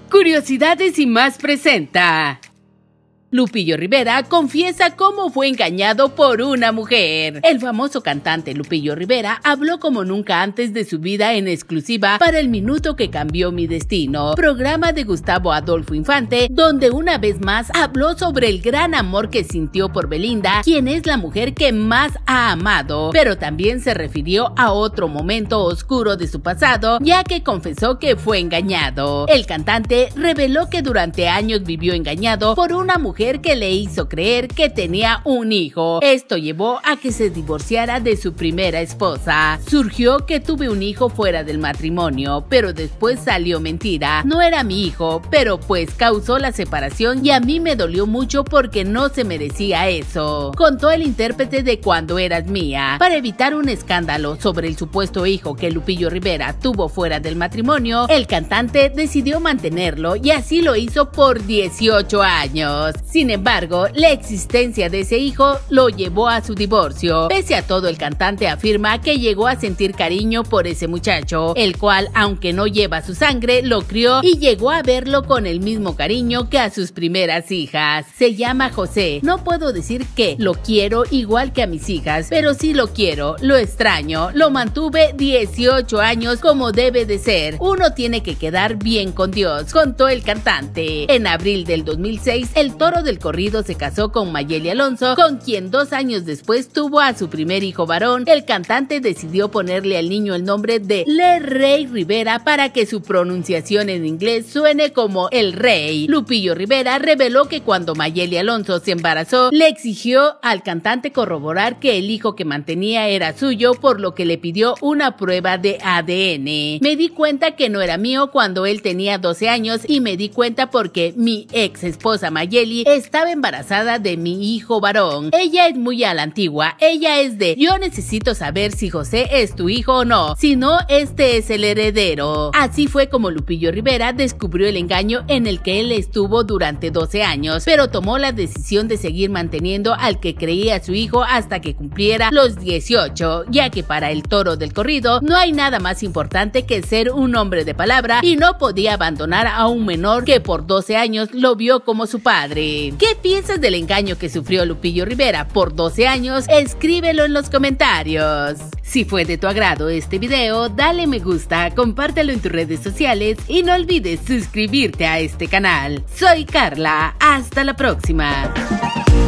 Curiosidades y más presenta. Lupillo Rivera confiesa cómo fue engañado por una mujer. El famoso cantante Lupillo Rivera habló como nunca antes de su vida en exclusiva para El Minuto que Cambió Mi Destino, programa de Gustavo Adolfo Infante, donde una vez más habló sobre el gran amor que sintió por Belinda, quien es la mujer que más ha amado, pero también se refirió a otro momento oscuro de su pasado, ya que confesó que fue engañado. El cantante reveló que durante años vivió engañado por una mujer que le hizo creer que tenía un hijo. Esto llevó a que se divorciara de su primera esposa. Surgió que tuve un hijo fuera del matrimonio, pero después salió mentira. No era mi hijo, pero pues causó la separación y a mí me dolió mucho porque no se merecía eso, contó el intérprete de Cuando Eras Mía. Para evitar un escándalo sobre el supuesto hijo que Lupillo Rivera tuvo fuera del matrimonio, el cantante decidió mantenerlo y así lo hizo por 18 años. Sin embargo, la existencia de ese hijo lo llevó a su divorcio. Pese a todo, el cantante afirma que llegó a sentir cariño por ese muchacho, el cual, aunque no lleva su sangre, lo crió y llegó a verlo con el mismo cariño que a sus primeras hijas. Se llama José. No puedo decir que lo quiero igual que a mis hijas, pero sí lo quiero, lo extraño, lo mantuve 18 años como debe de ser. Uno tiene que quedar bien con Dios, contó el cantante. En abril del 2006, el toro del corrido se casó con Mayeli Alonso, con quien 2 años después tuvo a su primer hijo varón. El cantante decidió ponerle al niño el nombre de Le Rey Rivera para que su pronunciación en inglés suene como el rey. Lupillo Rivera reveló que cuando Mayeli Alonso se embarazó, le exigió al cantante corroborar que el hijo que mantenía era suyo, por lo que le pidió una prueba de ADN. Me di cuenta que no era mío cuando él tenía 12 años y me di cuenta porque mi ex esposa Mayeli estaba embarazada de mi hijo varón. Ella es muy a la antigua. Ella es de: yo necesito saber si José es tu hijo o no, si no, este es el heredero. Así fue como Lupillo Rivera descubrió el engaño en el que él estuvo durante 12 años, pero tomó la decisión de seguir manteniendo al que creía su hijo hasta que cumpliera los 18, ya que para el toro del corrido no hay nada más importante que ser un hombre de palabra y no podía abandonar a un menor que por 12 años lo vio como su padre. ¿Qué piensas del engaño que sufrió Lupillo Rivera por 12 años? Escríbelo en los comentarios. Si fue de tu agrado este video, dale me gusta, compártelo en tus redes sociales y no olvides suscribirte a este canal. Soy Carla, hasta la próxima.